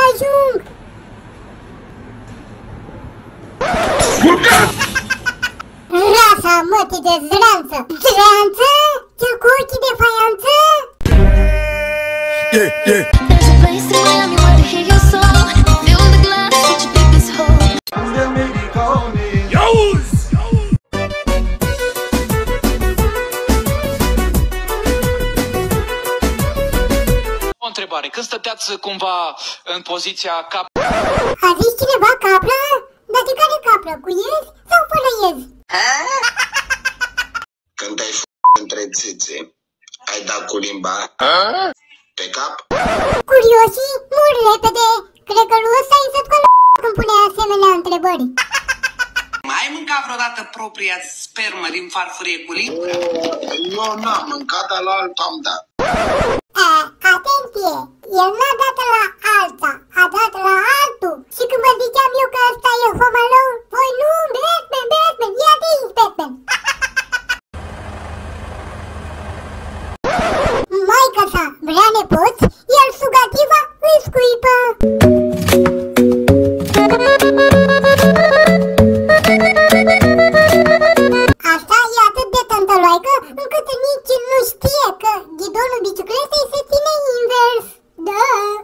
ajung! Rasa mătii de zranță! Zranță? Cel cu ochii de faianță? There's a place in Miami where to hear your song. Fill the glass, let you dig this hole. O întrebare. Când stăteați cumva în poziția cap... A zis cineva capră? Dar de care capră? Cu iez sau fără iez? Când ai între țâțe, ai dat cu limba pe cap? Curioșii mor repede. Cred că lui ăsta îi se când pune asemenea întrebări. Mai ai mâncat vreodată propria spermă din farfurie cu limbă? Eu n-am mâncat, dar la altul am dat. Atenție! El n-a dat la alta, a dat la altul. Și când vă ziceam eu că ăsta e Home Alone, voi nu, Batman, ia atins Batman. Maica sa, vrea nepoți, iar sugativa îi scuipă. Asta e atât de tântăloaică încât nici nu știe că ghidonul bicicletei se ține invers. Da.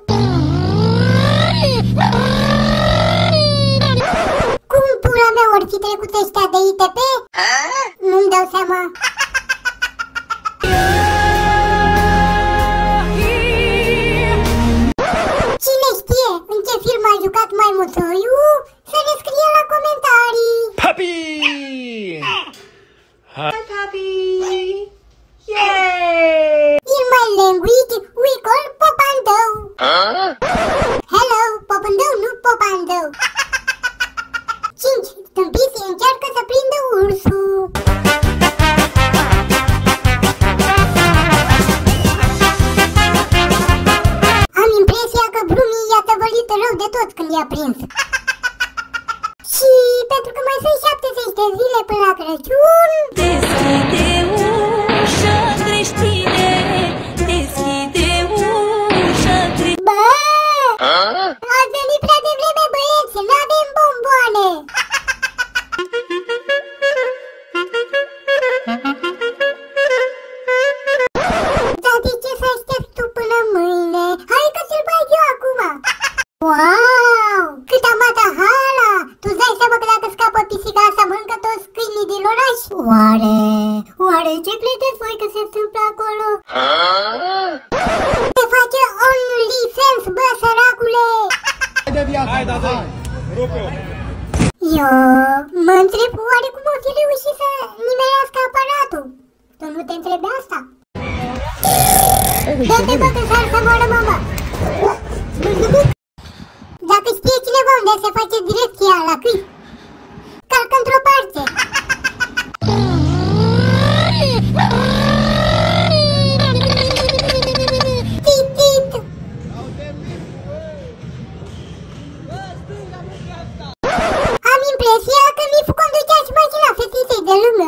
Cum pula mea ori fi trecut ăștia de ITP? Nu-mi dau seama. Cine știe în ce film a jucat maimuțoiu, să ne scrie la comentarii. Puppy! Hi, puppy! Yay! In my language, we call popandou. Hello, popandou, nu popandou. 5. Stâmpiții încearcă să prindă ursul. Am impresia că Brumi i-a tăvălit rău de tot când i-a prins. Și pentru că mai sunt 70 de zile până la Crăciun... Deschide ușa, creștine, deschide ușa, creștine. Bă! Ați venit prea devreme, băieți, n-avem bomboane! Dar de ce să aștept tu până mâine? Hai că ți-l bag eu acum! Wow! Cât amata hala! Tu-ți dai seama că dacă scapă pisica asta mănâncă toți câinii din oraș? Oare ce credeți voi că se întâmplă acolo? Se face OnlyFans, bă, săracule! Hai, da, rupe-o! Eu mă întreb oare cum o fi reușit să nimerească aparatul? Tu nu te întrebi asta? Dă-te bă că s-ar să moară mama! Dacă știe cineva unde se face direcția la câini, calcă într-o parte. Tit! Am impresia că mi-fu conducea și mașina fetiței de lungă.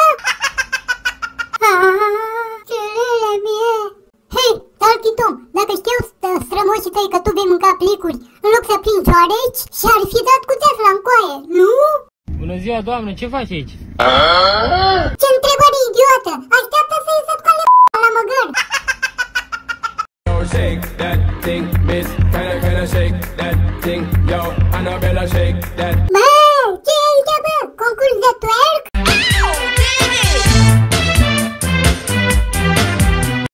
Celele mie! Hei, Talky Tom, dacă știu strămoșii tăi că tu vei mânca plicuri în loc să prinzi oareci, și-ar fi dat cu țeafla în coaie, nu? Bună ziua, doamnă, ce faci aici? Ce întrebare idiotă! Așteaptă să-i săpcale la măgar! Shake that thing, miss. Can I shake that thing, yo? Annabella, shake that. Bă,